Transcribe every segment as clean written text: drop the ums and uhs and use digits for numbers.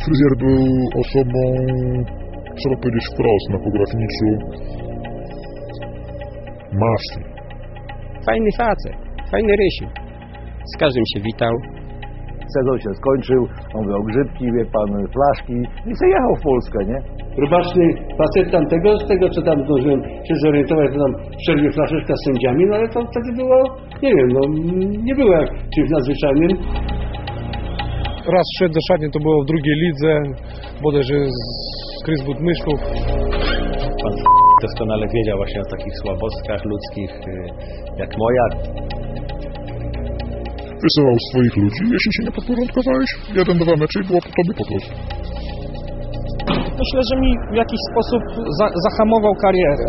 Fryzjer był osobą, trzeba powiedzieć wprost, na pografniczu mafii. Fajny facet, fajny rysiu. Z każdym się witał. Sezon się skończył, on miał grzybki, wie pan, flaszki i sobie jechał w Polskę, nie? Robaczny facet tamtego, z tego co tam zdążyłem się zorientować, to tam w przerwie flaszeczka z sędziami, no ale to wtedy było, nie wiem, no nie było jak czymś nadzwyczajnym. Raz szedł do szatni, to było w drugiej lidze, bodajże z Krys Budmyszków. Pan doskonale wiedział właśnie o takich słabostkach ludzkich jak moja. Wysyłał swoich ludzi, jeśli się nie podporządkowałeś, 1-2 mecze i było po tobie po prostu. Myślę, że mi w jakiś sposób zahamował karierę.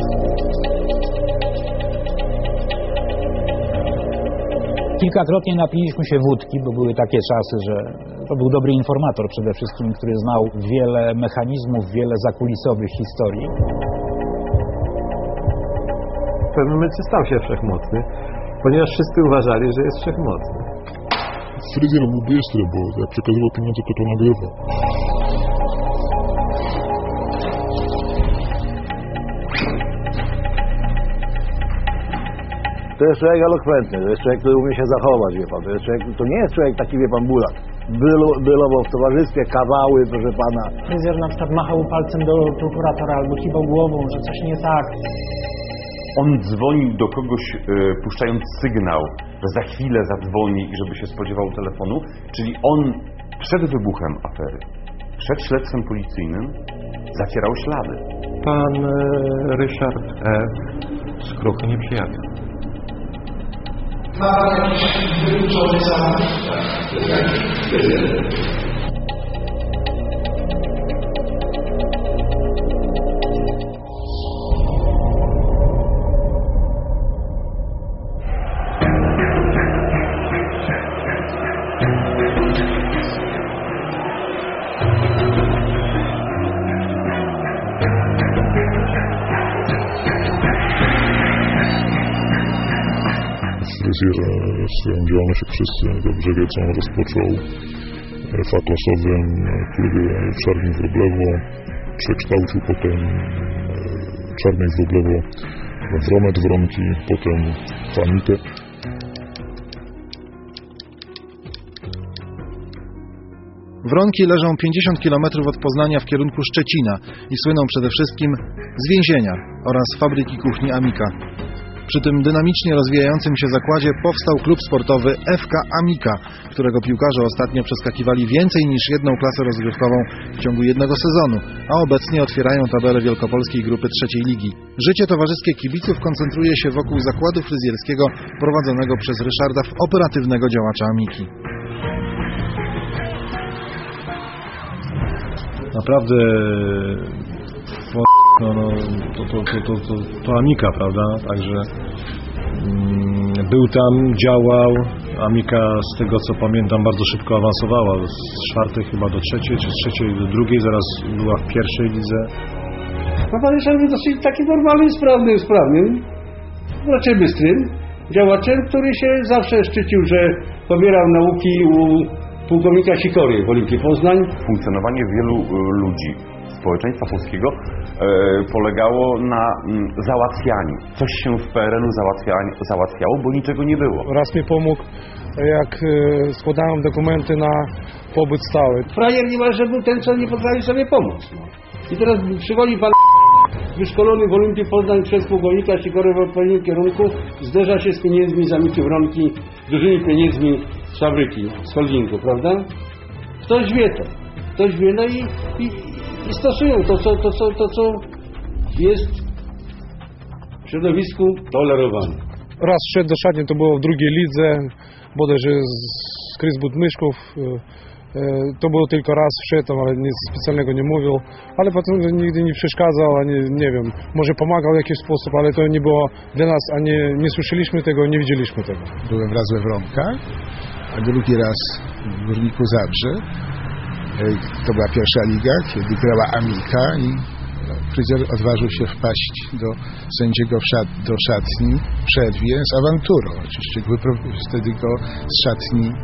Kilkakrotnie napiliśmy się wódki, bo były takie czasy, że to był dobry informator przede wszystkim, który znał wiele mechanizmów, wiele zakulisowych historii. W pewnym momencie stał się wszechmocny, ponieważ wszyscy uważali, że jest wszechmocny. Fryzjer był bystry, bo jak przekazywał pieniądze, to nagrywał. To jest człowiek elokwentny, to jest człowiek, który umie się zachować, wie pan. To nie jest człowiek taki, wie pan, bulak. Bylował w towarzystwie, kawały, proszę pana. Fryzjer na przykład machał palcem do prokuratora albo kiwał głową, że coś nie tak. On dzwonił do kogoś, puszczając sygnał, że za chwilę zadzwoni i żeby się spodziewał telefonu, czyli on przed wybuchem afery, przed śledztwem policyjnym zacierał ślady. Pan Ryszard F. z Kruchu nie przejawia. Ma pan jakiś wyuczony samochód? Fryzjer swoją działalność, jak wszyscy dobrze wiedzą, rozpoczął w atlasowym klubie w Czarnym Wróblewo, przekształcił potem Czarnej Wróblewo w Romet Wronki, potem w Amikę. Wronki leżą 50 km od Poznania w kierunku Szczecina i słyną przede wszystkim z więzienia oraz fabryki kuchni Amika. Przy tym dynamicznie rozwijającym się zakładzie powstał klub sportowy FK Amika, którego piłkarze ostatnio przeskakiwali więcej niż jedną klasę rozgrywkową w ciągu jednego sezonu, a obecnie otwierają tabelę wielkopolskiej grupy trzeciej ligi. Życie towarzyskie kibiców koncentruje się wokół zakładu fryzjerskiego prowadzonego przez Ryszarda, operatywnego działacza Amiki. Naprawdę to Amika, prawda? Także był tam, działał. Amika, z tego co pamiętam, bardzo szybko awansowała. Z czwartej chyba do trzeciej, czy z trzeciej do drugiej, zaraz była w pierwszej lidze. No pan Ryszard był dosyć taki normalnym, sprawnym, raczej bystrym działaczem, który się zawsze szczycił, że pobierał nauki u pułkownika Sikory w Olimpii Poznań. Funkcjonowanie wielu ludzi społeczeństwa polskiego polegało na załatwianiu. Coś się w PRL-u załatwiało, bo niczego nie było. Raz mi pomógł, jak składałem dokumenty na pobyt stały. Frajer niemalże był ten, co nie potrafił sobie pomóc. I teraz przychodzi pan wyszkolony w Olimpii Poznań przez pułkownika Sikory w odpowiednim kierunku, zderza się z pieniędzmi z Amiki Wronki, z dużymi pieniędzmi z fabryki, z holdingu, prawda? Ktoś wie to. Ktoś wie, no i stosują to, co jest w środowisku tolerowane. Raz szedł do szatni, to było w drugiej lidze, bodajże z Krys Budmyszków. To było tylko raz wszedł, ale nic specjalnego nie mówił, ale potem nigdy nie przeszkadzał, ani nie wiem, może pomagał w jakiś sposób, ale to nie było dla nas, ani nie słyszeliśmy tego, nie widzieliśmy tego. Byłem raz we Wronkach, a drugi raz w Górniku Zabrze. To była pierwsza liga, kiedy grała Amika i fryzjer odważył się wpaść do sędziego do szatni w przerwie z awanturą. Oczywiście wtedy go z szatni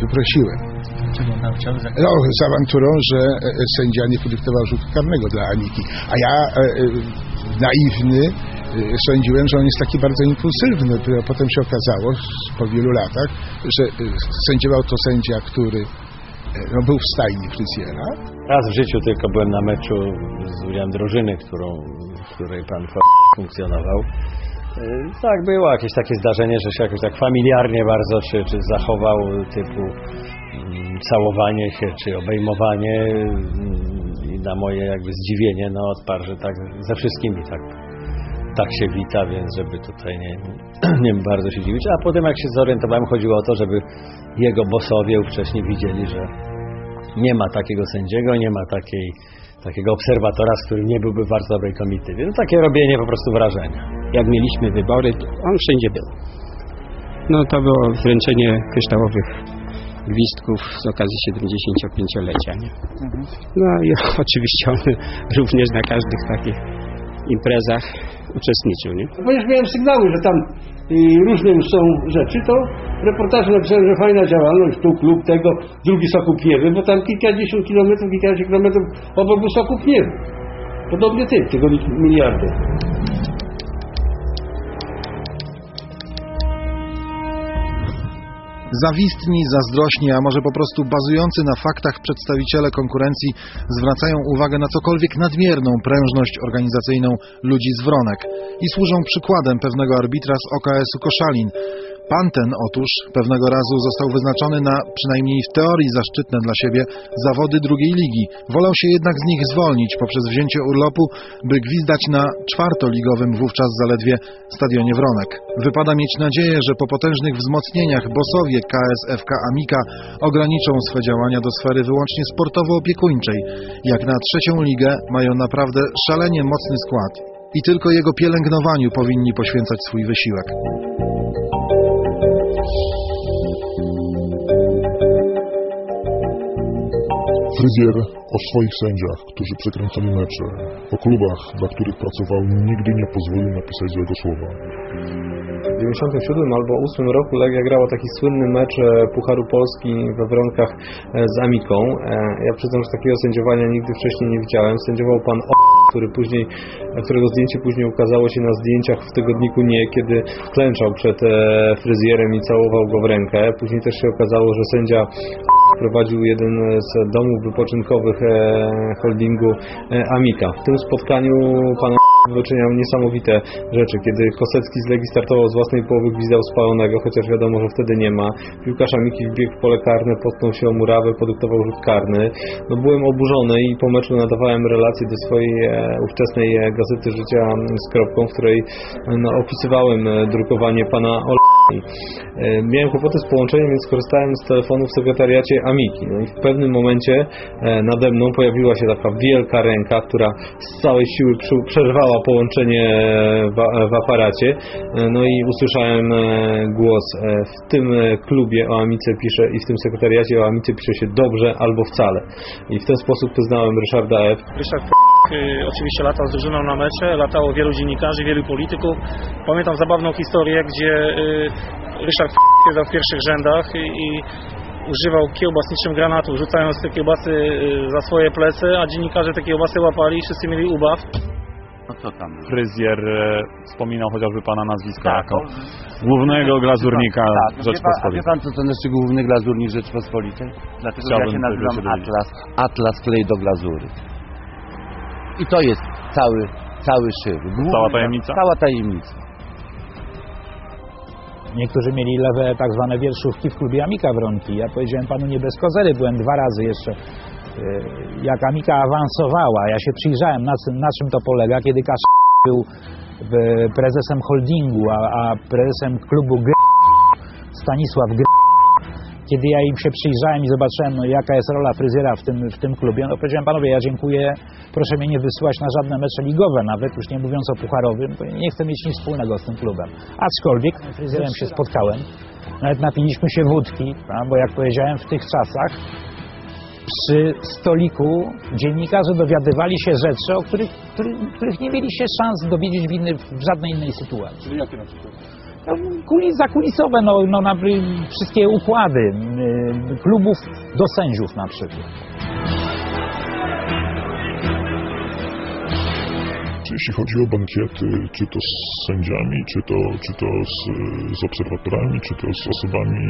wyprosiłem. Czego pan chciał? No, z awanturą, że sędzia nie podyktował rzutu karnego dla Amiki. A ja, naiwny, sądziłem, że on jest taki bardzo impulsywny. Potem się okazało, po wielu latach, że sędziował to sędzia, który był w stajni fryzjera. Raz w życiu tylko byłem na meczu z udziałem drużyny, w której pan funkcjonował. Tak, było jakieś takie zdarzenie, że się jakoś tak familiarnie bardzo czy zachował, typu całowanie się, czy obejmowanie, i na moje jakby zdziwienie, no odparł, że tak ze wszystkimi tak się wita, więc żeby tutaj nie bardzo się dziwić. A potem jak się zorientowałem, chodziło o to, żeby jego bossowie ówcześnie widzieli, że nie ma takiego sędziego, nie ma takiego obserwatora, z którym nie byłby w bardzo dobrej komitywie. No takie robienie po prostu wrażenia. Jak mieliśmy wybory, to on wszędzie był. No to było wręczenie kryształowych gwizdków z okazji 75-lecia. Nie? No i oczywiście on również na każdych takich imprezach uczestniczył. Nie? Ponieważ miałem sygnały, że tam różne już są rzeczy, to w reportażu napisałem, że fajna działalność, tu klub tego, drugi Sokół Pniewy, bo tam kilkadziesiąt kilometrów obok był Sokół Pniewy. Podobnie tego miliardy. Zawistni, zazdrośni, a może po prostu bazujący na faktach przedstawiciele konkurencji zwracają uwagę na cokolwiek nadmierną prężność organizacyjną ludzi z Wronek i służą przykładem pewnego arbitra z OKS-u Koszalin. Pan ten otóż pewnego razu został wyznaczony na, przynajmniej w teorii zaszczytne dla siebie, zawody drugiej ligi. Wolał się jednak z nich zwolnić poprzez wzięcie urlopu, by gwizdać na czwartoligowym wówczas zaledwie stadionie Wronek. Wypada mieć nadzieję, że po potężnych wzmocnieniach bossowie KSFK Amika ograniczą swe działania do sfery wyłącznie sportowo-opiekuńczej. Jak na trzecią ligę mają naprawdę szalenie mocny skład i tylko jego pielęgnowaniu powinni poświęcać swój wysiłek. Fryzjer o swoich sędziach, którzy przekręcali mecze, o klubach, dla których pracował, nigdy nie pozwolił napisać złego słowa. W 1997 albo 1998 roku Legia grała taki słynny mecz Pucharu Polski we Wronkach z Amiką. Ja przyznam, że takiego sędziowania nigdy wcześniej nie widziałem. Sędziował pan którego zdjęcie później ukazało się na zdjęciach w tygodniku Nie, kiedy klęczał przed fryzjerem i całował go w rękę. Później też się okazało, że sędzia prowadził jeden z domów wypoczynkowych holdingu Amika. W tym spotkaniu pan wyczyniał niesamowite rzeczy, kiedy Kosecki z Legii startował z własnej połowy, gwizdał spalonego, chociaż wiadomo, że wtedy nie ma. Piłkarz Amiki wbiegł w pole karne, potknął się o murawę, podyktował rzut karny. No, byłem oburzony i po meczu nadawałem relację do swojej ówczesnej Gazety Życia z kropką, w której opisywałem drukowanie pana Miałem kłopoty z połączeniem, więc skorzystałem z telefonu w sekretariacie Amiki. No i w pewnym momencie nade mną pojawiła się taka wielka ręka, która z całej siły przerwała połączenie w aparacie. No i usłyszałem głos: w tym klubie o Amice pisze i w tym sekretariacie o Amice pisze się dobrze albo wcale. I w ten sposób poznałem Ryszarda F. Ryszard oczywiście latał z drużyną na mecze, latało wielu dziennikarzy, wielu polityków. Pamiętam zabawną historię, gdzie Ryszard siedział w pierwszych rzędach i używał kiełbasniczym granatu, rzucając te kiełbasy za swoje plecy, a dziennikarze te kiełbasy łapali i wszyscy mieli ubaw. No co tam? Fryzjer wspominał chociażby pana nazwisko jako głównego glazurnika Rzeczpospolitej. A wie pan, co to znaczy główny glazurnik Rzeczpospolitej? Dlatego że ja się nazywam Atlas Klej do glazury. I to jest cały szyb. Cała tajemnica? Cała tajemnica. Niektórzy mieli lewe tak zwane wierszówki w klubie Amika Wronki. Ja powiedziałem panu nie bez kozery, byłem 2 razy jeszcze. Jak Amika awansowała, ja się przyjrzałem na czym to polega, kiedy Kasz był prezesem holdingu, a prezesem klubu Stanisław Kiedy ja im się przyjrzałem i zobaczyłem, jaka jest rola fryzjera w tym klubie, no powiedziałem: panowie, ja dziękuję, proszę mnie nie wysyłać na żadne mecze ligowe nawet, już nie mówiąc o pucharowym, bo nie chcę mieć nic wspólnego z tym klubem. Aczkolwiek z fryzjerem się spotkałem, nawet napiliśmy się wódki, bo jak powiedziałem, w tych czasach przy stoliku dziennikarze dowiadywali się rzeczy, o których nie mieli się szans dowiedzieć w żadnej innej sytuacji. Czyli jakie na przykład? zakulisowe, wszystkie układy klubów do sędziów na przykład. Jeśli chodzi o bankiety, czy to z sędziami, czy to z obserwatorami, czy to z osobami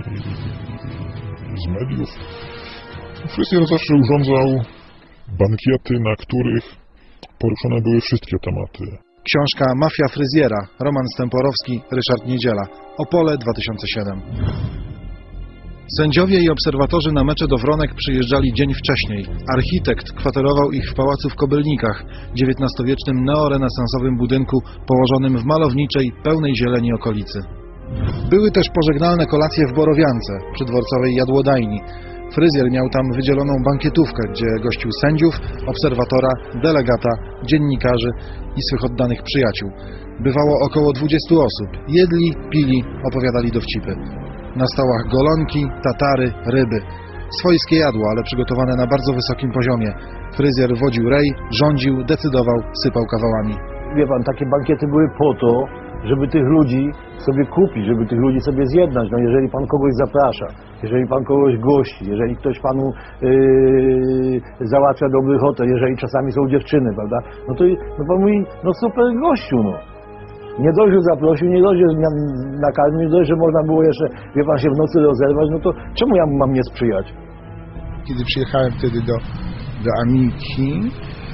z mediów, fryzjer zawsze urządzał bankiety, na których poruszone były wszystkie tematy. Książka Mafia fryzjera, Roman Stęporowski, Ryszard Niedziela, Opole 2007. Sędziowie i obserwatorzy na mecze do Wronek przyjeżdżali dzień wcześniej. Architekt kwaterował ich w pałacu w Kobylnikach, XIX-wiecznym neorenesansowym budynku położonym w malowniczej, pełnej zieleni okolicy. Były też pożegnalne kolacje w Borowiance, przy dworcowej jadłodajni. Fryzjer miał tam wydzieloną bankietówkę, gdzie gościł sędziów, obserwatora, delegata, dziennikarzy i swych oddanych przyjaciół. Bywało około 20 osób. Jedli, pili, opowiadali dowcipy. Na stołach golonki, tatary, ryby. Swojskie jadło, ale przygotowane na bardzo wysokim poziomie. Fryzjer wodził rej, rządził, decydował, sypał kawałami. Wie pan, takie bankiety były po to, żeby tych ludzi sobie kupić, żeby tych ludzi sobie zjednać. No jeżeli pan kogoś zaprasza, jeżeli pan kogoś gości, jeżeli ktoś panu załatwia dobry hotel, jeżeli czasami są dziewczyny, prawda? No to pan mówi, no super gościu, no. Nie dość, że zaprosił, nie dość, że nakarmił, nie dość, że można było jeszcze, wie pan, się w nocy rozerwać, no to czemu ja mam nie sprzyjać? Kiedy przyjechałem wtedy do Amiki,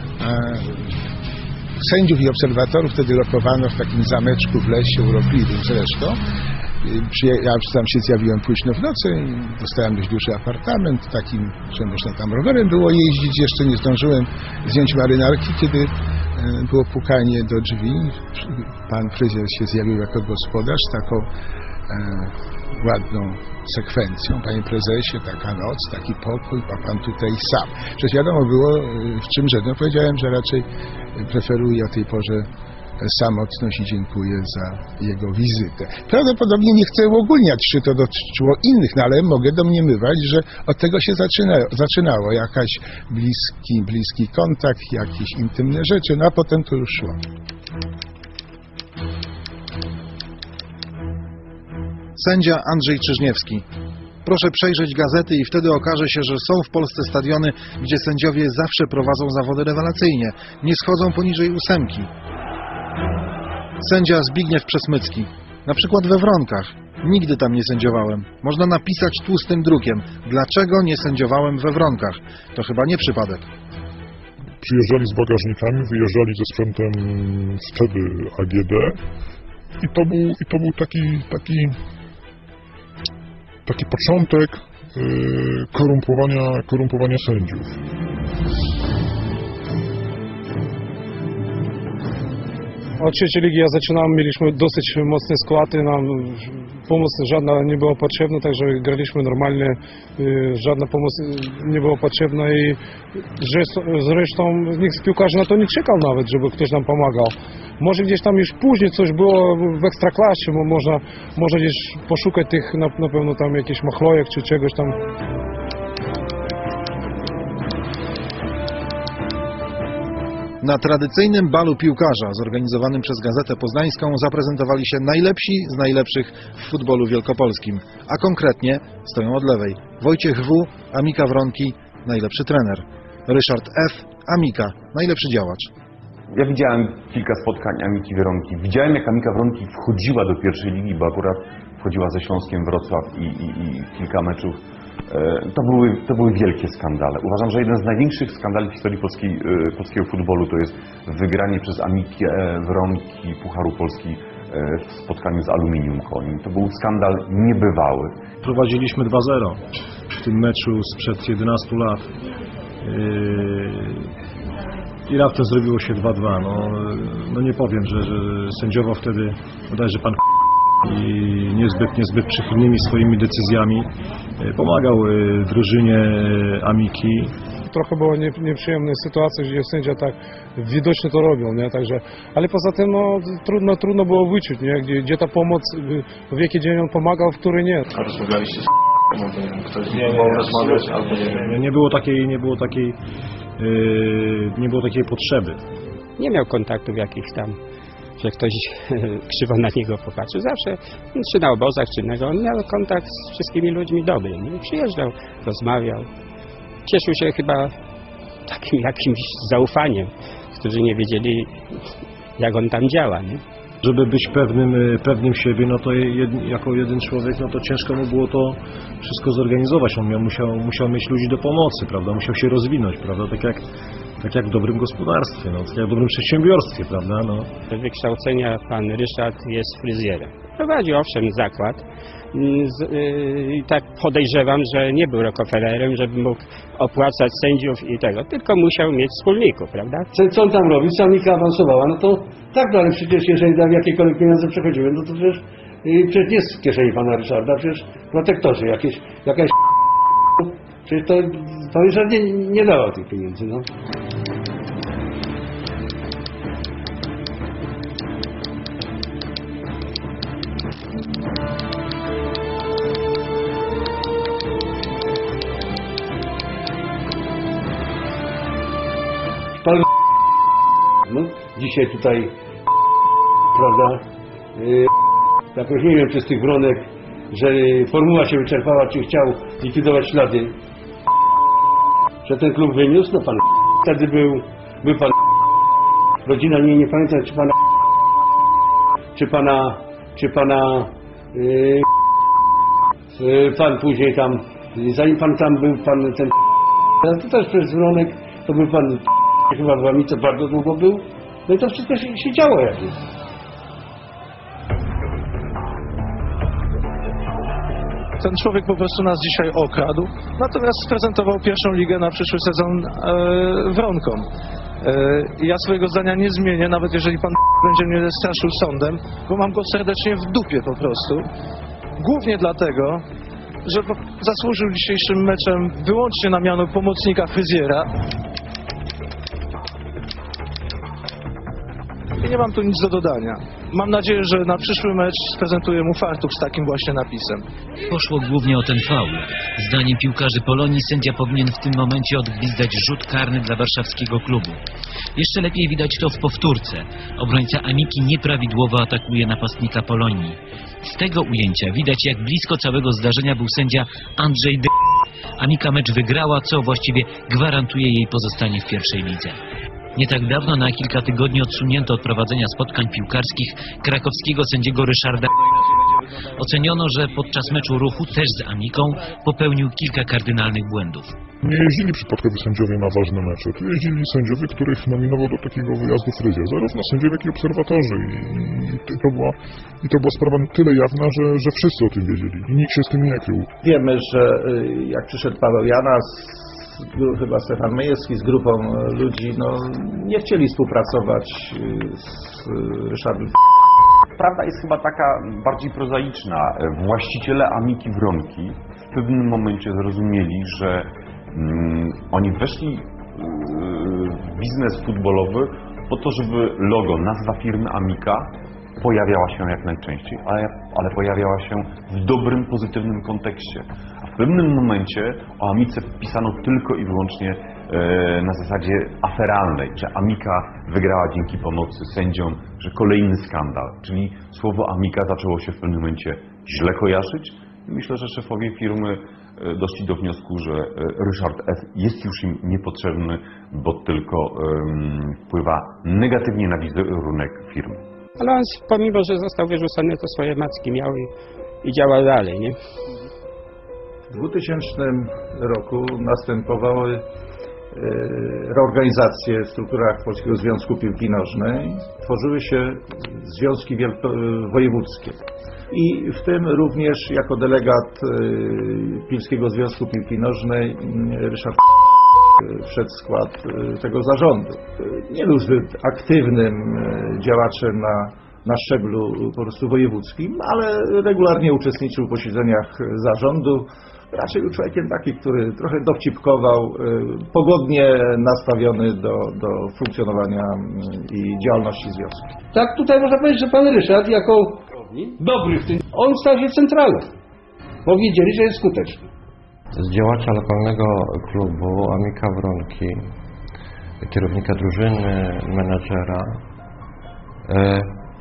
sędziów i obserwatorów wtedy lokowano w takim zameczku w lesie, urokliwym zresztą. Ja tam się zjawiłem późno w nocy, dostałem dość duży apartament, takim, że można tam rowerem było jeździć. Jeszcze nie zdążyłem zdjąć marynarki, kiedy było pukanie do drzwi. Pan fryzjer się zjawił jako gospodarz z taką ładną sekwencją. Panie prezesie, taka noc, taki pokój, a pan tutaj sam. Przecież wiadomo było, w czym rzecz. No powiedziałem, że raczej preferuję o tej porze samotność i dziękuję za jego wizytę. Prawdopodobnie nie chcę uogólniać, czy to dotyczyło innych, no ale mogę domniemywać, że od tego się zaczynało. Jakaś bliski kontakt, jakieś intymne rzeczy, no a potem to już szło. Sędzia Andrzej Czyżniewski. Proszę przejrzeć gazety i wtedy okaże się, że są w Polsce stadiony, gdzie sędziowie zawsze prowadzą zawody rewelacyjnie. Nie schodzą poniżej 8. Sędzia Zbigniew Przesmycki. Na przykład we Wronkach. Nigdy tam nie sędziowałem. Można napisać tłustym drukiem. Dlaczego nie sędziowałem we Wronkach? To chyba nie przypadek. Przyjeżdżali z bagażnikami, wyjeżdżali ze sprzętem wtedy AGD i to był taki początek korumpowania sędziów. Od trzeciej ligi ja zaczynałem, mieliśmy dosyć mocne składy, nam pomoc żadna nie była potrzebna, także graliśmy normalnie, żadna pomoc nie była potrzebna i zresztą nikt z piłkarzy na to nie czekał nawet, żeby ktoś nam pomagał. Może gdzieś tam już później coś było w Ekstraklasie, może gdzieś poszukać tych na pewno tam jakichś machlojek czy czegoś tam. Na tradycyjnym balu piłkarza zorganizowanym przez Gazetę Poznańską zaprezentowali się najlepsi z najlepszych w futbolu wielkopolskim. A konkretnie stoją od lewej Wojciech W., Amika Wronki, najlepszy trener. Ryszard F., Amika, najlepszy działacz. Ja widziałem kilka spotkań Amiki Wronki. Widziałem, jak Amika Wronki wchodziła do pierwszej ligi, bo akurat wchodziła ze Śląskiem Wrocław i kilka meczów. To były wielkie skandale. Uważam, że jeden z największych skandali w historii polskiego futbolu to jest wygranie przez Amikę Wronki Pucharu Polski w spotkaniu z Aluminium Konin. To był skandal niebywały. Prowadziliśmy 2-0 w tym meczu sprzed 11 lat. I raptem zrobiło się 2-2. No nie powiem, że sędziował wtedy bodajże pan i niezbyt przychylnymi swoimi decyzjami pomagał drużynie Amiki. Trochę była nieprzyjemna sytuacja, gdzie sędzia tak widocznie to robił, nie? Także, ale poza tym trudno było wyczuć, nie? Gdzie ta pomoc, w jaki dzień on pomagał, w który nie. A rozmawialiście z ktoś z nim rozmawiać albo nie? Nie było takiej potrzeby. Nie miał kontaktów jakichś tam że ktoś krzywo na niego popatrzył. Zawsze, czy na obozach, czy innego, on miał kontakt z wszystkimi ludźmi dobry. Nie? Przyjeżdżał, rozmawiał. Cieszył się chyba takim jakimś zaufaniem, którzy nie wiedzieli, jak on tam działa. Nie? Żeby być pewnym siebie, no to jako jeden człowiek, no to ciężko mu było to wszystko zorganizować. On musiał mieć ludzi do pomocy, prawda? Musiał się rozwinąć, prawda? Tak jak w dobrym gospodarstwie, no, tak jak w dobrym przedsiębiorstwie, prawda? No. Z wykształcenia pan Ryszard jest fryzjerem. Prowadził owszem zakład. I tak podejrzewam, że nie był Rockefellerem, żeby mógł opłacać sędziów i tego, tylko musiał mieć wspólników, prawda? Co on tam robi? Samika awansowała, no to tak, no ale przecież jeżeli tam jakiekolwiek pieniądze przechodziły, no to przecież nie z kieszeni pana Ryszarda, przecież protektorzy, jakaś przecież to Ryszard nie dawał tych pieniędzy, no. Pan no, dzisiaj tutaj, prawda, jakoś nie wiem, czy z tych wronek, że formuła się wyczerpała, czy chciał likwidować ślady, że ten klub wyniósł, no pan wtedy był pan rodzina, nie pamiętam, czy pana pan później tam, zanim pan tam był, pan ten, to też przez wronek, to był pan chyba w Amice bardzo długo był, no i to wszystko się działo jakieś. Ten człowiek po prostu nas dzisiaj okradł, natomiast prezentował pierwszą ligę na przyszły sezon wronkom. Ja swojego zdania nie zmienię, nawet jeżeli pan będzie mnie straszył sądem, bo mam go serdecznie w dupie po prostu. Głównie dlatego, że zasłużył dzisiejszym meczem wyłącznie na miano pomocnika fryzjera. I nie mam tu nic do dodania. Mam nadzieję, że na przyszły mecz sprezentuję mu fartuch z takim właśnie napisem. Poszło głównie o ten faul. Zdaniem piłkarzy Polonii sędzia powinien w tym momencie odgwizdać rzut karny dla warszawskiego klubu. Jeszcze lepiej widać to w powtórce. Obrońca Amiki nieprawidłowo atakuje napastnika Polonii. Z tego ujęcia widać, jak blisko całego zdarzenia był sędzia Andrzej D. Amika mecz wygrała, co właściwie gwarantuje jej pozostanie w pierwszej lidze. Nie tak dawno, na kilka tygodni, odsunięto od prowadzenia spotkań piłkarskich krakowskiego sędziego Ryszarda. Oceniono, że podczas meczu Ruchu, też z Amiką, popełnił kilka kardynalnych błędów. Nie jeździli przypadkowi sędziowie na ważne mecze. Tu jeździli sędziowie, których nominował do takiego wyjazdu fryzjer. Zarówno sędziowie, jak i obserwatorzy. I to była sprawa tyle jawna, że wszyscy o tym wiedzieli. I nikt się z tym nie krył. Wiemy, że jak przyszedł Paweł Janas, chyba Stefan Myjewski z grupą ludzi, no nie chcieli współpracować z Ryszardem. Prawda jest chyba taka bardziej prozaiczna. Właściciele Amiki Wronki w pewnym momencie zrozumieli, że oni weszli w biznes futbolowy po to, żeby logo, nazwa firmy Amika pojawiała się jak najczęściej, ale pojawiała się w dobrym, pozytywnym kontekście. A w pewnym momencie o Amice pisano tylko i wyłącznie na zasadzie aferalnej, że Amika wygrała dzięki pomocy sędziom, że kolejny skandal, czyli słowo Amika zaczęło się w pewnym momencie źle kojarzyć. Myślę, że szefowie firmy doszli do wniosku, że Ryszard F. jest już im niepotrzebny, bo tylko wpływa negatywnie na wizerunek firmy. Ale on, pomimo że został wyrzucony, to swoje macki miał i działał dalej, nie? W 2000 roku następowały reorganizacje w strukturach Polskiego Związku Piłki Nożnej. Tworzyły się związki wojewódzkie. I w tym również jako delegat Pilskiego Związku Piłki Nożnej Ryszard wszedł w skład tego zarządu. Nie był zbyt aktywnym działaczem na szczeblu po prostu wojewódzkim, ale regularnie uczestniczył w posiedzeniach zarządu. Raczej był człowiekiem taki, który trochę dowcipkował, pogodnie nastawiony do funkcjonowania i działalności związku. Tak, tutaj można powiedzieć, że pan Ryszard jako dobry w tym, on stał się centralą, bo wiedzieli, że jest skuteczny. Z działacza lokalnego klubu Amika Wronki, kierownika drużyny, menadżera,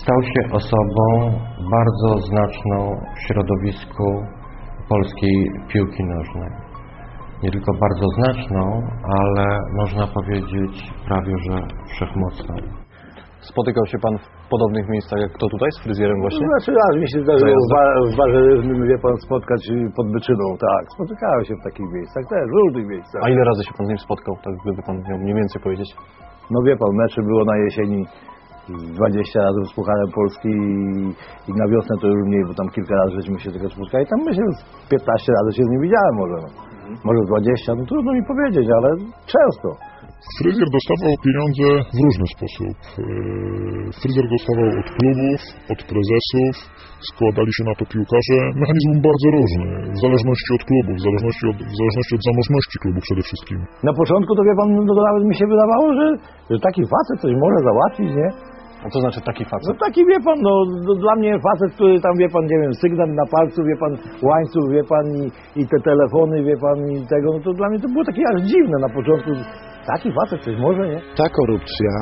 stał się osobą bardzo znaczną w środowisku polskiej piłki nożnej. Nie tylko bardzo znaczną, ale można powiedzieć prawie że wszechmocną. Spotykał się Pan w podobnych miejscach jak kto tutaj, z fryzjerem właśnie? No, znaczy raz mi się zdarzyło w barze rybnym, wie pan, spotkać pod Byczyną, tak. Spotykałem się w takich miejscach też, w różnych miejscach. A ile razy się Pan z nim spotkał, tak gdyby Pan miał mniej więcej powiedzieć? No wie pan, mecze było na jesieni 20 razy z Pucharem Polski i na wiosnę to już mniej, bo tam kilka razy żeśmy się tylko spotkali. Tam myślę, że 15 razy się z nim widziałem może, no. Może 20, no trudno mi powiedzieć, ale często. Fryzjer dostawał pieniądze w różny sposób. Fryzjer dostawał od klubów, od prezesów, składali się na to piłkarze. Mechanizm był bardzo różny, w zależności od klubów, w zależności od zamożności klubu przede wszystkim. Na początku to wie pan, no to nawet mi się wydawało, że taki facet coś może załatwić, nie? A co znaczy taki facet? No taki, wie pan, no dla mnie facet, który tam, wie pan, nie wiem, sygnet na palcu, wie pan, łańcuch, wie pan, i te telefony, wie pan, i tego, no to dla mnie to było takie aż dziwne na początku. Taki facet coś może, nie? Ta korupcja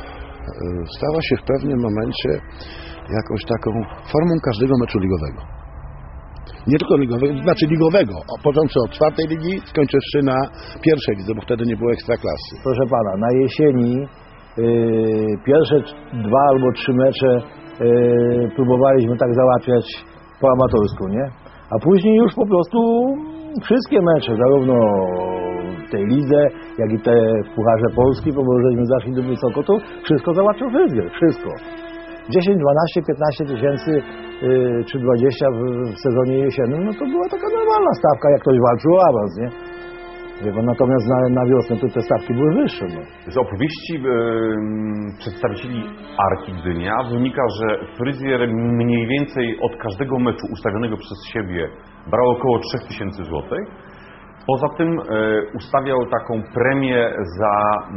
stała się w pewnym momencie jakąś taką formą każdego meczu ligowego. Nie tylko ligowego, znaczy ligowego, począwszy od 4. ligi, skończywszy na 1. lidze, bo wtedy nie było ekstraklasy. Proszę pana, na jesieni pierwsze 2 albo 3 mecze próbowaliśmy tak załatwiać po amatorsku, nie? A później już po prostu wszystkie mecze, zarówno w tej lidze, jak i te w Pucharze Polski, bo żeśmy zaszli do wysoko, to wszystko załatwiał fryzjer, wszystko. 10, 12, 15 tysięcy czy 20 w sezonie jesiennym, no to była taka normalna stawka, jak ktoś walczył o awans, nie? Natomiast na wiosnę to te stawki były wyższe. No. Z opowieści przedstawicieli Arki Gdynia wynika, że fryzjer mniej więcej od każdego meczu ustawionego przez siebie brał około 3000 złotych. Poza tym ustawiał taką premię za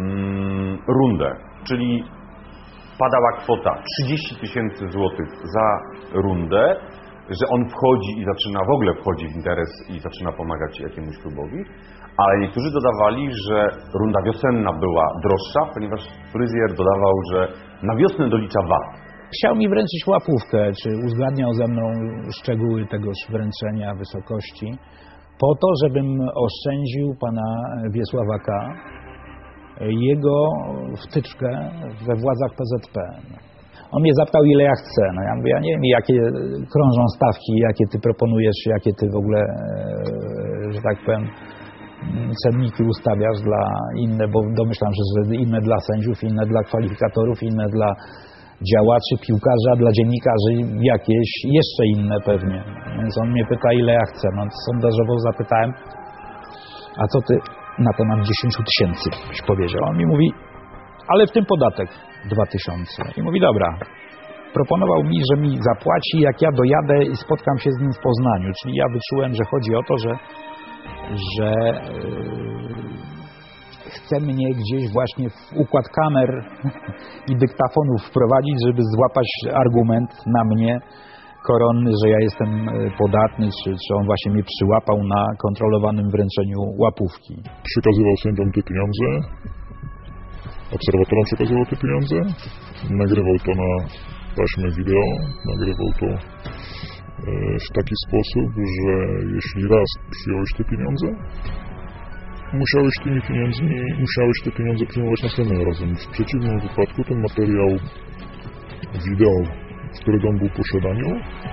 rundę, czyli padała kwota 30 000 złotych za rundę, że on wchodzi i zaczyna w ogóle wchodzi w interes i zaczyna pomagać jakiemuś klubowi, ale niektórzy dodawali, że runda wiosenna była droższa, ponieważ fryzjer dodawał, że na wiosnę dolicza VAT. Chciał mi wręczyć łapówkę, czy uzgadniał ze mną szczegóły tegoż wręczenia, wysokości, po to, żebym oszczędził pana Wiesława K. jego wtyczkę we władzach PZP. On mnie zapytał, ile ja chcę. No ja mówię, ja nie wiem, jakie krążą stawki, jakie ty proponujesz, jakie ty w ogóle, że tak powiem, cenniki ustawiasz dla inne, bo domyślam się, że inne dla sędziów, inne dla kwalifikatorów, inne dla działaczy, piłkarzy, a dla dziennikarzy jakieś jeszcze inne pewnie. Więc on mnie pyta, ile ja chcę. No sondażowo zapytałem, a co ty na temat 10 000 byś powiedział? On mi mówi, ale w tym podatek 2000. I mówi, dobra. Proponował mi, że mi zapłaci, jak ja dojadę i spotkam się z nim w Poznaniu. Czyli ja wyczułem, że chodzi o to, że chce mnie gdzieś właśnie w układ kamer i dyktafonów wprowadzić, żeby złapać argument na mnie koronny, że ja jestem podatny, czy on właśnie mnie przyłapał na kontrolowanym wręczeniu łapówki. Przekazywał sędziom te pieniądze, obserwatorom przekazywał te pieniądze, nagrywał to na taśmę wideo, nagrywał to w taki sposób, że jeśli raz przyjąłeś te pieniądze, musiałeś te pieniądze przyjmować następnym razem. W przeciwnym wypadku ten materiał wideo, którego on był w posiadaniu,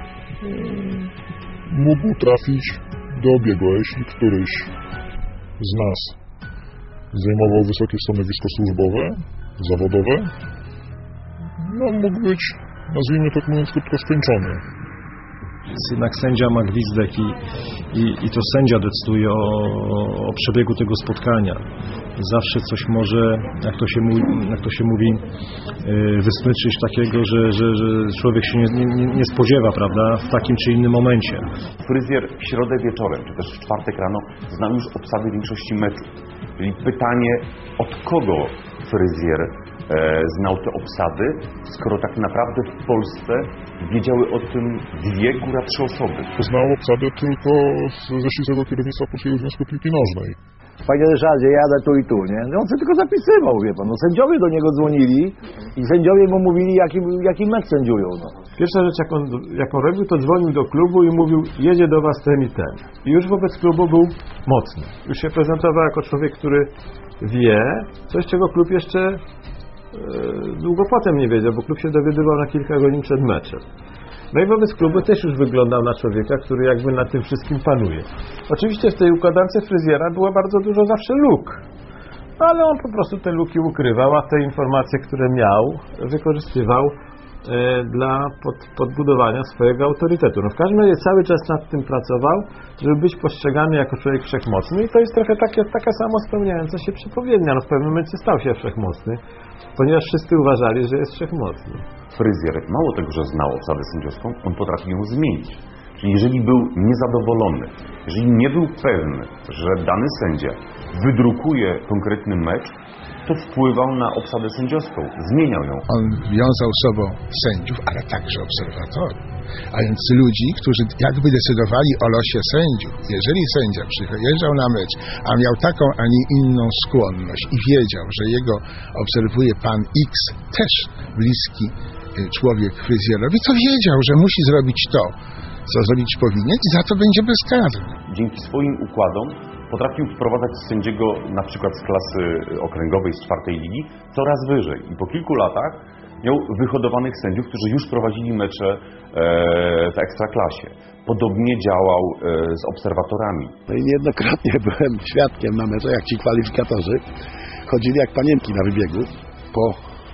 mógł trafić do obiegu. A jeśli któryś z nas zajmował wysokie stanowisko służbowe, zawodowe, no mógł być, nazwijmy tak mówiąc krótko, skończony. Jednak sędzia ma gwizdek i to sędzia decyduje o przebiegu tego spotkania. Zawsze coś może, jak to się mówi, wysmyczyć takiego, że człowiek się nie spodziewa, prawda, w takim czy innym momencie. Fryzjer w środę wieczorem, czy też w czwartek rano znał już obsady większości meczów. Czyli pytanie, od kogo fryzjer znał te obsady, skoro tak naprawdę w Polsce wiedziały o tym 2, góra 3 osoby. Znał obsady tylko ze ścisłego kierownictwa Polskiego Związku Piłki Nożnej. panie Ryszardzie, jadę tu i tu, nie? No on sobie tylko zapisywał, wie pan. No sędziowie do niego dzwonili i sędziowie mu mówili, jaki mecz sędziują, no. Pierwsza rzecz, jaką robił, to dzwonił do klubu i mówił, jedzie do was ten i ten. I już wobec klubu był mocny. Już się prezentował jako człowiek, który wie coś, czego klub jeszcze długo potem nie wiedział, bo klub się dowiadywał na kilka godzin przed meczem. No i wobec klubu też już wyglądał na człowieka, który jakby nad tym wszystkim panuje. Oczywiście w tej układance fryzjera było bardzo dużo zawsze luk, ale on po prostu te luki ukrywał, a te informacje, które miał, wykorzystywał dla podbudowania swojego autorytetu. No w każdym razie cały czas nad tym pracował, żeby być postrzegany jako człowiek wszechmocny i to jest trochę taka samo spełniająca się przepowiednia. No w pewnym momencie stał się wszechmocny, ponieważ wszyscy uważali, że jest wszechmocny. Fryzjer, mało tego, że znał obsadę sędziowską, on potrafił ją zmienić. Czyli jeżeli był niezadowolony, jeżeli nie był pewny, że dany sędzia wydrukuje konkretny mecz, to wpływał na obsadę sędziowską, zmieniał ją. On wiązał sobą sędziów, ale także obserwatorów, a więc ludzi, którzy jakby decydowali o losie sędziów. Jeżeli sędzia przyjeżdżał na mecz, a miał taką, a nie inną skłonność i wiedział, że jego obserwuje pan X, też bliski człowiek fryzjerowi, to wiedział, że musi zrobić to, co zrobić powinien i za to będzie bezkarny. Dzięki swoim układom potrafił wprowadzać sędziego na przykład z klasy okręgowej, z 4. ligi coraz wyżej. I po kilku latach miał wyhodowanych sędziów, którzy już prowadzili mecze w Ekstraklasie. Podobnie działał z obserwatorami. No i niejednokrotnie byłem świadkiem na meczu, jak ci kwalifikatorzy chodzili jak panienki na wybiegu po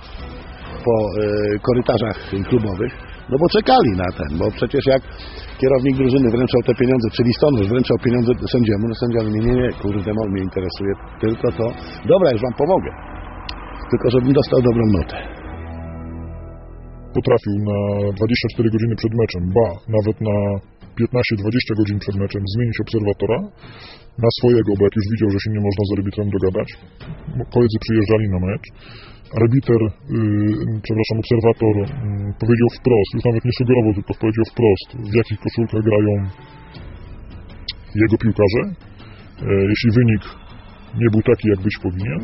korytarzach klubowych, no bo czekali na ten, bo przecież jak kierownik drużyny wręczał te pieniądze, czy listonosz wręczał pieniądze sędziemu, no sędzia mówi, nie, kurde, mnie interesuje tylko to, dobra, już wam pomogę, tylko żebym dostał dobrą notę. Potrafił na 24 godziny przed meczem, nawet na 15-20 godzin przed meczem zmienić obserwatora na swojego, bo jak już widział, że się nie można z arbitrem dogadać, koledzy przyjeżdżali na mecz, obserwator powiedział wprost, już nawet nie sugerował, tylko powiedział wprost, w jakich koszulkach grają jego piłkarze. Jeśli wynik nie był taki, jak być powinien,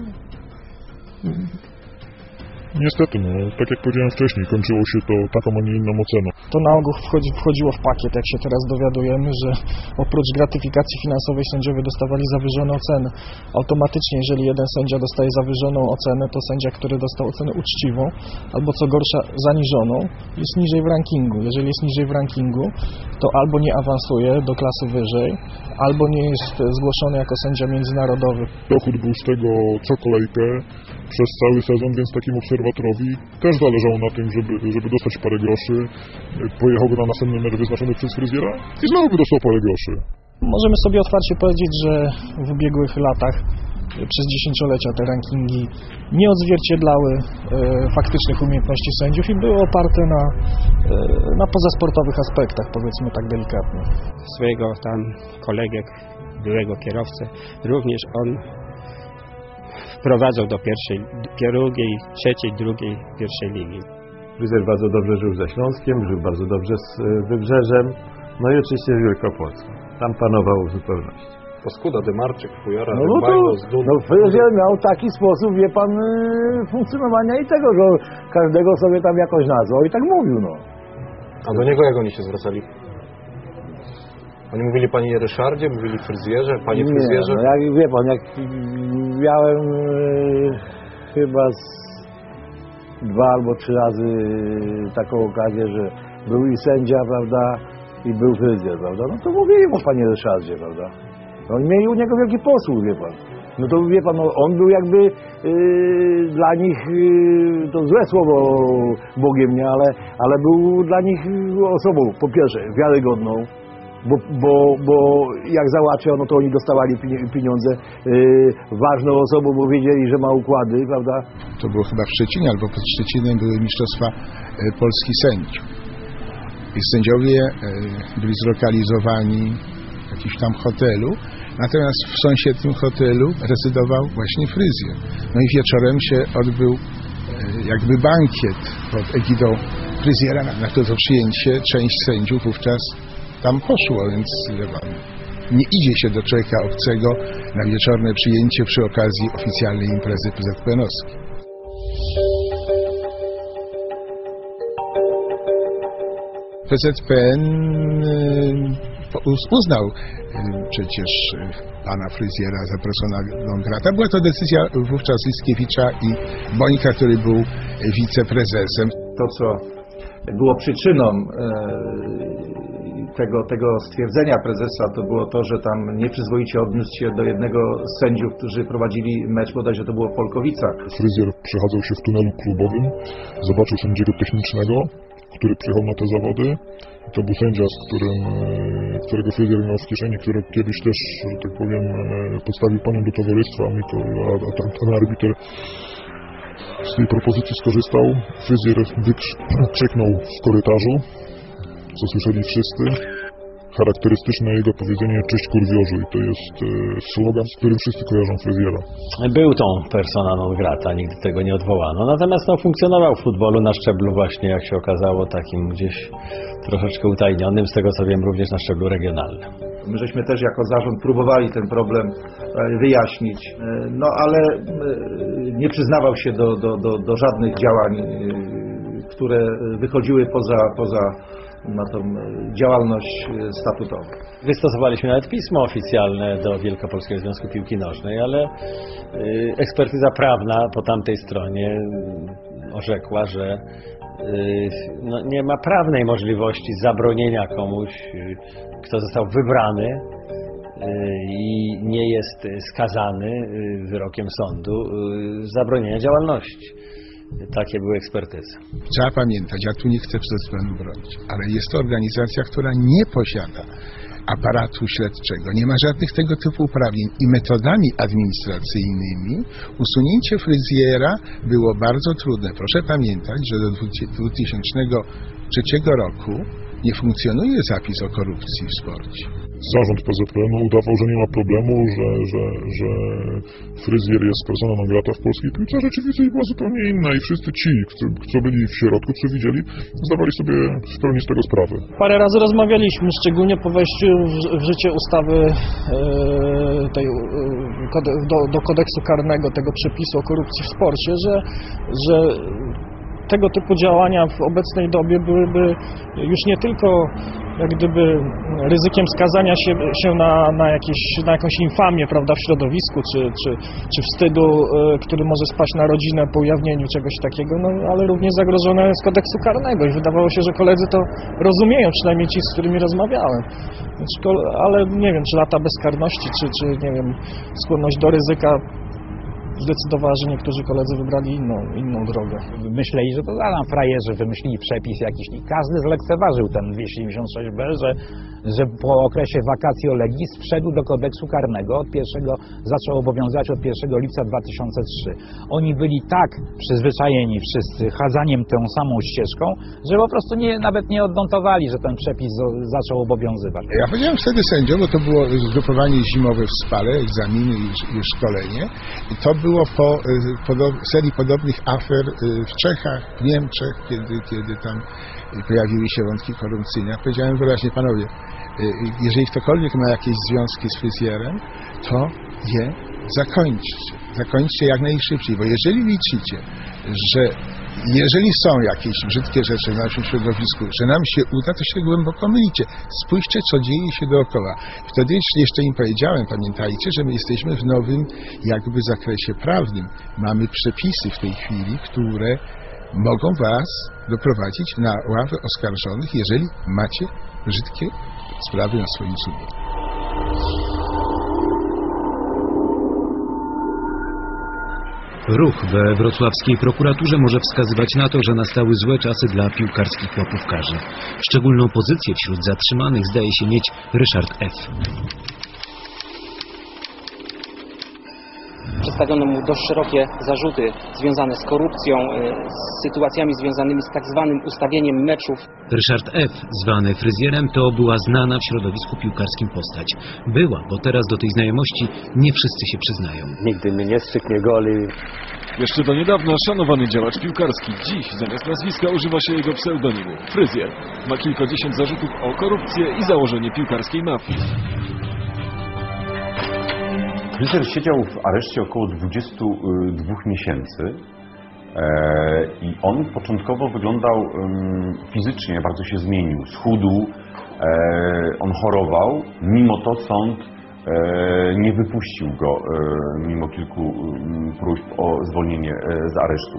niestety, tak jak powiedziałem wcześniej, kończyło się to taką, a nie inną oceną. To na ogół wchodziło w pakiet, jak się teraz dowiadujemy, że oprócz gratyfikacji finansowej sędziowie dostawali zawyżone oceny. Automatycznie, jeżeli jeden sędzia dostaje zawyżoną ocenę, to sędzia, który dostał ocenę uczciwą, albo co gorsza zaniżoną, jest niżej w rankingu. Jeżeli jest niżej w rankingu, to albo nie awansuje do klasy wyżej, albo nie jest zgłoszony jako sędzia międzynarodowy. Dochód był z tego co kolejkę przez cały sezon, więc takim obserwatorowi też zależało na tym, żeby dostać parę groszy. Pojechał na następny mecz wyznaczony przez fryzjera i znowu by dostał parę groszy. Możemy sobie otwarcie powiedzieć, że w ubiegłych latach przez dziesięciolecia te rankingi nie odzwierciedlały faktycznych umiejętności sędziów i były oparte na pozasportowych aspektach, powiedzmy tak delikatnie. Swojego tam kolegę, byłego kierowcę, również on wprowadzał do drugiej, trzeciej, drugiej, pierwszej ligi. Fryzjer bardzo dobrze żył ze Śląskiem, żył bardzo dobrze z Wybrzeżem, no i oczywiście z Wielkopolską. Tam panował w zupełności. Paskuda, Demarczyk, Fujara, fryzjer miał taki sposób, wie pan, funkcjonowania i tego, że każdego sobie tam jakoś nazwał i tak mówił, A do niego jak oni się zwracali? Oni mówili panie Ryszardzie, mówili fryzjerze, panie fryzjerze? Nie, wie pan, jak miałem chyba 2 albo 3 razy taką okazję, że był i sędzia, prawda, i był fryzjer, prawda, no to mówili mu panie Ryszardzie, prawda. Oni mieli u niego wielki posłuch, wie pan. No to wie pan, on był jakby dla nich, to złe słowo Bogiem, nie, ale był dla nich osobą, po pierwsze, wiarygodną, bo jak załatwiał, no to oni dostawali pieniądze, ważną osobą, bo wiedzieli, że ma układy, prawda? To było chyba w Szczecinie, albo pod Szczecinem były mistrzostwa Polski sędziów. I sędziowie byli zlokalizowani w jakimś tam hotelu, natomiast w sąsiednim hotelu rezydował właśnie fryzjer. No i wieczorem się odbył jakby bankiet pod egidą fryzjera, na to przyjęcie część sędziów wówczas tam poszło, więc Nie idzie się do człowieka obcego na wieczorne przyjęcie przy okazji oficjalnej imprezy PZPN-owskiej. PZPN uznał przecież pana fryzjera za persona non grata. Była to decyzja wówczas Liskiewicza i Bońka, który był wiceprezesem. To, co było przyczyną tego stwierdzenia prezesa, to było to, że tam nieprzyzwoicie odniósł się do jednego z sędziów, którzy prowadzili mecz, bodajże to było w Polkowicach. Fryzjer przechadzał się w tunelu klubowym, zobaczył sędziego technicznego, który przyjechał na te zawody. To był sędzia, którego fryzjer miał w kieszeni, który kiedyś też, że tak powiem, postawił panią do towarzystwa, a ten arbiter z tej propozycji skorzystał. Fryzjer krzyknął w korytarzu, co słyszeli wszyscy. Charakterystyczne jego powiedzenie "cześć kurwiorzu" i to jest slogan, z którym wszyscy kojarzą fryzjera. Był tą persona non grata, nigdy tego nie odwołano. Natomiast funkcjonował w futbolu na szczeblu właśnie, jak się okazało, takim gdzieś troszeczkę utajnionym, z tego co wiem, również na szczeblu regionalnym. My żeśmy też jako zarząd próbowali ten problem wyjaśnić, no ale nie przyznawał się do żadnych działań, które wychodziły poza na tą działalność statutową. Wystosowaliśmy nawet pismo oficjalne do Wielkopolskiego Związku Piłki Nożnej, ale ekspertyza prawna po tamtej stronie orzekła, że nie ma prawnej możliwości zabronienia komuś, kto został wybrany i nie jest skazany wyrokiem sądu, zabronienia działalności. Takie były ekspertyzy. Trzeba pamiętać, ja tu nie chcę PZPN-u bronić, ale jest to organizacja, która nie posiada aparatu śledczego, nie ma żadnych tego typu uprawnień i metodami administracyjnymi usunięcie fryzjera było bardzo trudne. Proszę pamiętać, że do 2003 roku nie funkcjonuje zapis o korupcji w sporcie. Zarząd PZPN-u udawał, że nie ma problemu, że fryzjer jest persona non grata w polskiej piłce, a rzeczywistość była zupełnie inna i wszyscy ci, co byli w środku, co widzieli, zdawali sobie w pełni z tego sprawę. Parę razy rozmawialiśmy, szczególnie po wejściu w życie ustawy do kodeksu karnego, tego przepisu o korupcji w sporcie, że tego typu działania w obecnej dobie byłyby już nie tylko jak gdyby ryzykiem skazania się na jakąś infamię, prawda, w środowisku, czy wstydu, który może spaść na rodzinę po ujawnieniu czegoś takiego, no, ale również zagrożone z kodeksu karnego i wydawało się, że koledzy to rozumieją, przynajmniej ci, z którymi rozmawiałem. Ale nie wiem, czy lata bezkarności, czy nie wiem, skłonność do ryzyka zdecydowała, że niektórzy koledzy wybrali inną drogę. Myśleli, że to frajerzy wymyślili przepis jakiś i każdy zlekceważył ten 276b, że po okresie vacatio legis wszedł do kodeksu karnego, zaczął obowiązywać od 1 lipca 2003. Oni byli tak przyzwyczajeni wszyscy chadzaniem tą samą ścieżką, że po prostu nawet nie odnotowali, że ten przepis zaczął obowiązywać. Ja powiedziałem wtedy sędziom, bo to było zgrupowanie zimowe w Spale, egzaminy i szkolenie. I to było po serii podobnych afer w Czechach, w Niemczech, kiedy tam pojawiły się wątki korupcyjne. Ja powiedziałem wyraźnie, panowie, jeżeli ktokolwiek ma jakieś związki z fryzjerem, to je zakończcie. Zakończcie jak najszybciej, bo jeżeli liczycie, że jeżeli są jakieś brzydkie rzeczy w naszym środowisku, że nam się uda, to się głęboko mylicie. Spójrzcie, co dzieje się dookoła. Wtedy jeszcze im powiedziałem, pamiętajcie, że my jesteśmy w nowym jakby zakresie prawnym. Mamy przepisy w tej chwili, które mogą was doprowadzić na ławę oskarżonych, jeżeli macie brzydkie sprawy na swoim sumieniu. Ruch we wrocławskiej prokuraturze może wskazywać na to, że nastały złe czasy dla piłkarskich łapówkarzy. Szczególną pozycję wśród zatrzymanych zdaje się mieć Ryszard F. Przedstawiono mu dość szerokie zarzuty związane z korupcją, z sytuacjami związanymi z tak zwanym ustawieniem meczów. Ryszard F., zwany fryzjerem, to była znana w środowisku piłkarskim postać. Była, bo teraz do tej znajomości nie wszyscy się przyznają. Nigdy mnie nie strzyknie goli. Jeszcze do niedawna szanowany działacz piłkarski. Dziś zamiast nazwiska używa się jego pseudonimu. Fryzjer. Ma kilkadziesiąt zarzutów o korupcję i założenie piłkarskiej mafii. Fryzjer siedział w areszcie około 22 miesięcy i on początkowo wyglądał fizycznie, bardzo się zmienił, schudł, on chorował, mimo to sąd nie wypuścił go mimo kilku próśb o zwolnienie z aresztu.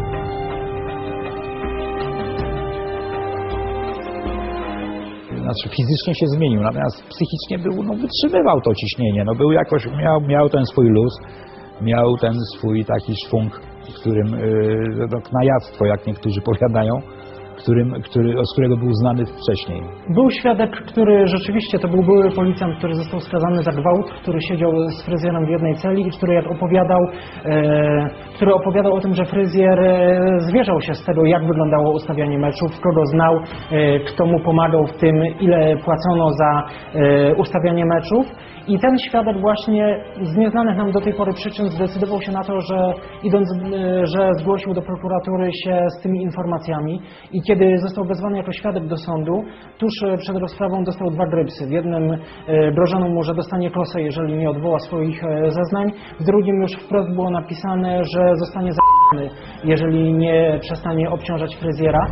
Znaczy fizycznie się zmienił, natomiast psychicznie wytrzymywał to ciśnienie, był jakoś, miał ten swój luz, miał ten swój taki szwung, którym knajactwo, jak niektórzy powiadają, z którego był znany wcześniej. Był świadek, który rzeczywiście, to był były policjant, który został skazany za gwałt, który siedział z fryzjerem w jednej celi i który opowiadał o tym, że fryzjer zwierzał się z tego, jak wyglądało ustawianie meczów, kogo znał, kto mu pomagał w tym, ile płacono za ustawianie meczów. I ten świadek właśnie z nieznanych nam do tej pory przyczyn zdecydował się na to, że zgłosił do prokuratury się z tymi informacjami i kiedy został wezwany jako świadek do sądu, tuż przed rozprawą dostał 2 grypsy. W jednym grożono mu, że dostanie kosę, jeżeli nie odwoła swoich zeznań, w drugim już wprost było napisane, że zostanie zabity, jeżeli nie przestanie obciążać fryzjera.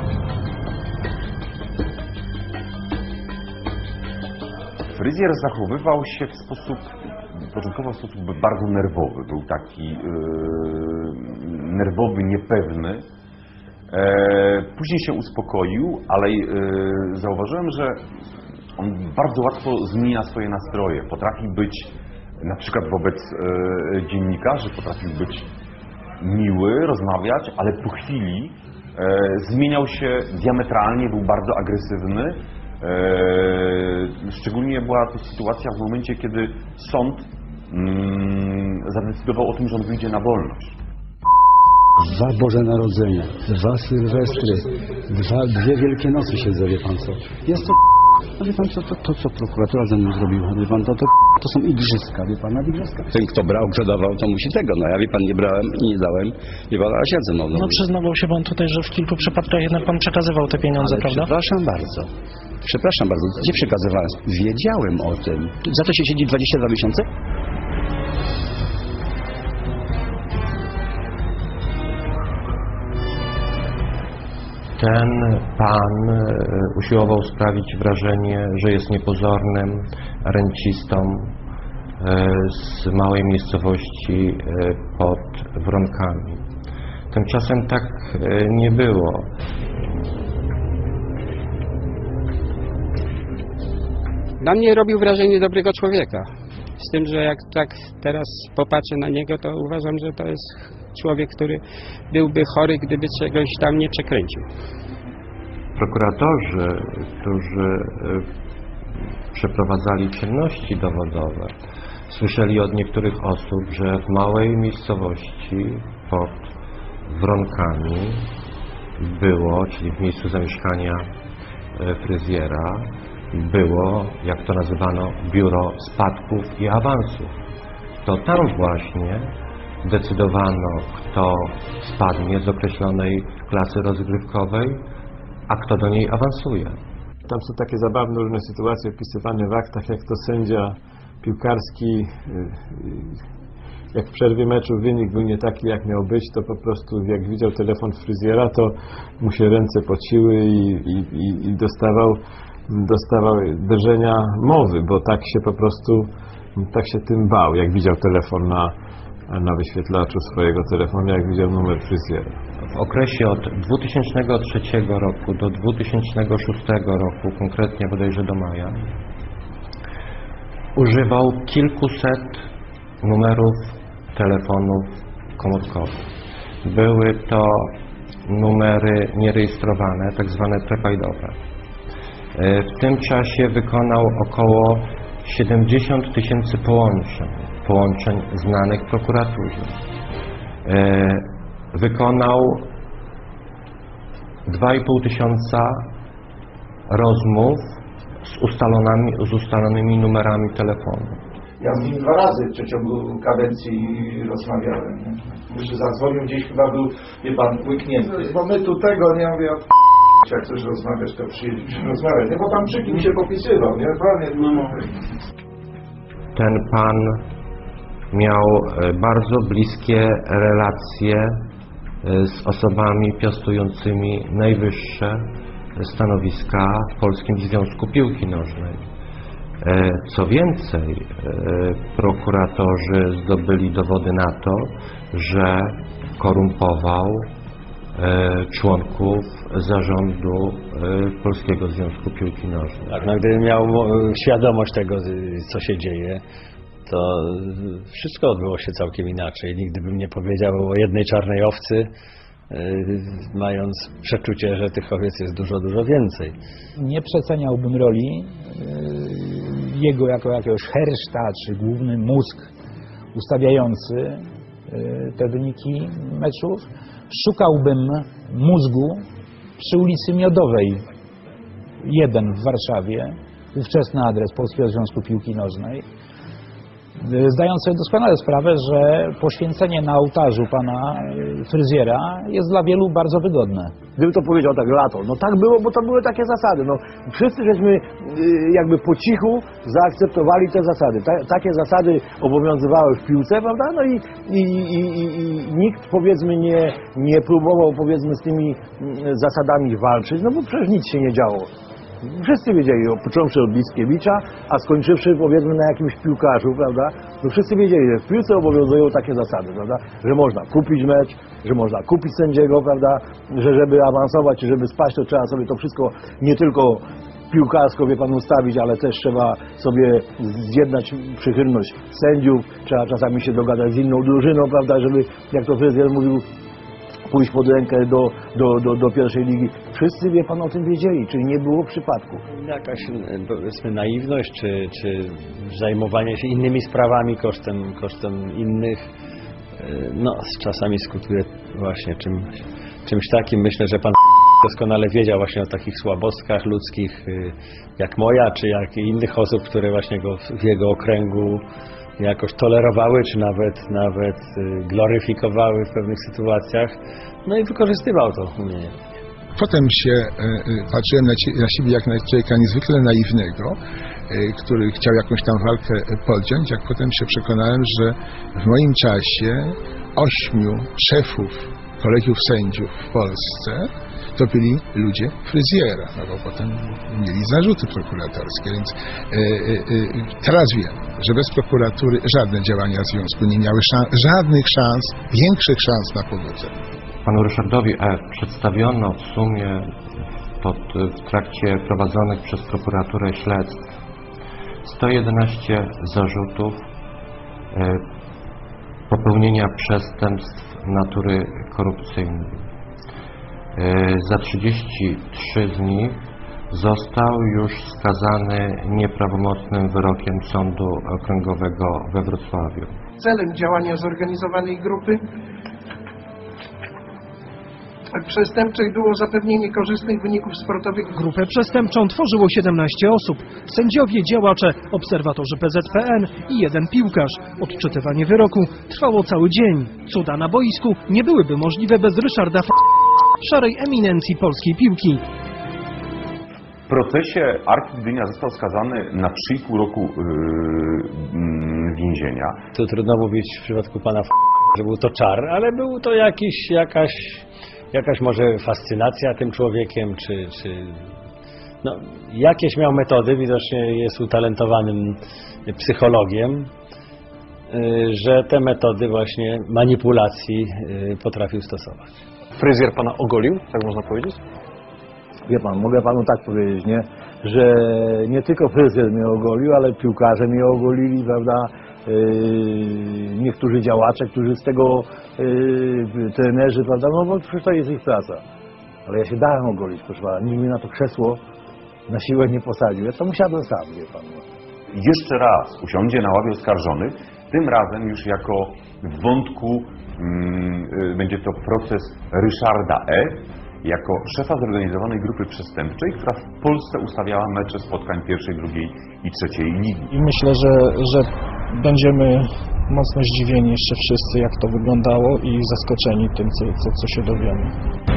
Fryzjer zachowywał się początkowo w sposób bardzo nerwowy. Był taki nerwowy, niepewny. Później się uspokoił, ale zauważyłem, że on bardzo łatwo zmienia swoje nastroje. Potrafi być, na przykład wobec dziennikarzy, potrafił być miły, rozmawiać, ale po chwili zmieniał się diametralnie, był bardzo agresywny. Szczególnie była to sytuacja w momencie, kiedy sąd zadecydował o tym, że on wyjdzie na wolność. 2 Boże Narodzenia, 2 Sylwestry, 2 Wielkie Nocy siedzę, wie pan co. Jest to wie pan co, co prokuratura ze mną zrobiła, wie pan, to są igrzyska, wie pan, igrzyska. Ten kto brał, kto dawał, to musi tego, ja wie pan, nie brałem i nie dałem, wie pan, a siedzę, przyznawał się pan tutaj, że w kilku przypadkach jednak pan przekazywał te pieniądze, prawda? Przepraszam bardzo, gdzie przekazywałem? Wiedziałem o tym. Za to się siedzi 22 miesiące? Ten pan usiłował sprawić wrażenie, że jest niepozornym rencistą z małej miejscowości pod Wronkami. Tymczasem tak nie było. Na mnie robił wrażenie dobrego człowieka. Z tym, że jak tak teraz popatrzę na niego, to uważam, że to jest człowiek, który byłby chory, gdyby czegoś tam nie przekręcił. Prokuratorzy, którzy przeprowadzali czynności dowodowe, słyszeli od niektórych osób, że w małej miejscowości pod Wronkami było, czyli w miejscu zamieszkania fryzjera, było, jak to nazywano, biuro spadków i awansów. To tam właśnie decydowano, kto spadnie z określonej klasy rozgrywkowej, a kto do niej awansuje. Tam są takie zabawne różne sytuacje opisywane w aktach, jak to sędzia piłkarski, jak w przerwie meczu wynik był nie taki, jak miał być, to po prostu jak widział telefon fryzjera, to mu się ręce pociły i dostawał drżenia mowy, bo tak się po prostu, tak się tym bał, jak widział telefon na wyświetlaczu swojego telefonu, jak widział numer fryzjera. W okresie od 2003 roku do 2006 roku, konkretnie bodajże do maja, używał kilkuset numerów telefonów komórkowych. Były to numery nierejestrowane, tak zwane prepaidowe. W tym czasie wykonał około 70 000 połączeń znanych prokuraturze. Wykonał 2,5 tysiąca rozmów z ustalonymi numerami telefonu. Ja z nim 2 razy w przeciągu kadencji rozmawiałem. Że zadzwonił gdzieś, chyba był, wie pan, łyknięty. Bo my tu tego, nie mówię, jak coś rozmawiać, to przyjeźdź rozmawiać. Nie, bo pan przy kim się popisywał, nie? Ten pan miał bardzo bliskie relacje z osobami piastującymi najwyższe stanowiska w Polskim Związku Piłki Nożnej. Co więcej, prokuratorzy zdobyli dowody na to, że korumpował członków zarządu Polskiego Związku Piłki Nożnej. Tak, no gdybym miał świadomość tego, co się dzieje, to wszystko odbyło się całkiem inaczej. Nigdy bym nie powiedział o jednej czarnej owcy, mając przeczucie, że tych owiec jest dużo, dużo więcej. Nie przeceniałbym roli jego jako jakiegoś herszta, czy główny mózg ustawiający te wyniki meczów. Szukałbym mózgu przy ulicy Miodowej 1 w Warszawie, ówczesny adres Polskiego Związku Piłki Nożnej, zdając sobie doskonale sprawę, że poświęcenie na ołtarzu pana fryzjera jest dla wielu bardzo wygodne. Gdyby to powiedział tak lato, no tak było, bo to były takie zasady. No, wszyscy żeśmy jakby po cichu zaakceptowali te zasady. Takie zasady obowiązywały w piłce, prawda? No i nikt, powiedzmy, nie próbował, powiedzmy, z tymi zasadami walczyć, no bo przecież nic się nie działo. Wszyscy wiedzieli, począwszy od Bickiewicza, a skończywszy, powiedzmy, na jakimś piłkarzu, prawda? No wszyscy wiedzieli, że w piłce obowiązują takie zasady, prawda? Że można kupić mecz, że można kupić sędziego, prawda? Że żeby awansować, czy żeby spaść, to trzeba sobie to wszystko nie tylko piłkarsko, wie pan, ustawić, ale też trzeba sobie zjednać przychylność sędziów, trzeba czasami się dogadać z inną drużyną, prawda? Żeby, jak to fryzjer mówił, pójść pod rękę do pierwszej ligi. Wszyscy, wie pan, o tym wiedzieli, czyli nie było przypadku. Jakaś, powiedzmy, naiwność, czy zajmowanie się innymi sprawami kosztem innych, no, czasami skutkuje właśnie czymś takim. Myślę, że pan doskonale wiedział właśnie o takich słabostkach ludzkich, jak moja, czy jak innych osób, które właśnie go w jego okręgu jakoś tolerowały, czy nawet gloryfikowały w pewnych sytuacjach, no i wykorzystywał to umiejętnie. Potem się patrzyłem na siebie jak na człowieka niezwykle naiwnego, który chciał jakąś tam walkę podjąć, jak potem się przekonałem, że w moim czasie 8 szefów kolegiów sędziów w Polsce to byli ludzie fryzjera, no bo potem mieli zarzuty prokuratorskie, więc teraz wiem, że bez prokuratury żadne działania związku nie miały żadnych szans, większych szans na powodzenie. Panu Ryszardowi przedstawiono w sumie w trakcie prowadzonych przez prokuraturę śledztw 111 zarzutów popełnienia przestępstw natury korupcyjnej. Za 33 z nich został już skazany nieprawomocnym wyrokiem Sądu Okręgowego we Wrocławiu. Celem działania zorganizowanej grupy przestępczych było zapewnienie korzystnych wyników sportowych. Grupę przestępczą tworzyło 17 osób. Sędziowie, działacze, obserwatorzy PZPN i jeden piłkarz. Odczytywanie wyroku trwało cały dzień. Cuda na boisku nie byłyby możliwe bez Ryszarda szarej eminencji polskiej piłki. W procesie Arki Gdynia został skazany na 3,5 roku więzienia. To trudno mówić w przypadku pana że był to czar, ale był to jakaś może fascynacja tym człowiekiem, czy no, jakieś miał metody, widocznie jest utalentowanym psychologiem, że te metody właśnie manipulacji potrafił stosować. Fryzjer pana ogolił, tak można powiedzieć? Wie pan, mogę panu tak powiedzieć, nie? Że nie tylko fryzjer mnie ogolił, ale piłkarze mnie ogolili, prawda? Niektórzy działacze, którzy z tego trenerzy, prawda? No bo przecież to jest ich praca. Ale ja się dałem ogolić, proszę pana. Nikt mnie na to krzesło na siłę nie posadził. Ja tam usiadłem sam, wie pan. Jeszcze raz usiądzie na ławie oskarżonych, tym razem już jako w wątku będzie to proces Ryszarda E. jako szefa zorganizowanej grupy przestępczej, która w Polsce ustawiała mecze spotkań pierwszej, drugiej i trzeciej ligi. I myślę, że będziemy mocno zdziwieni jeszcze wszyscy, jak to wyglądało i zaskoczeni tym, co się dowiemy.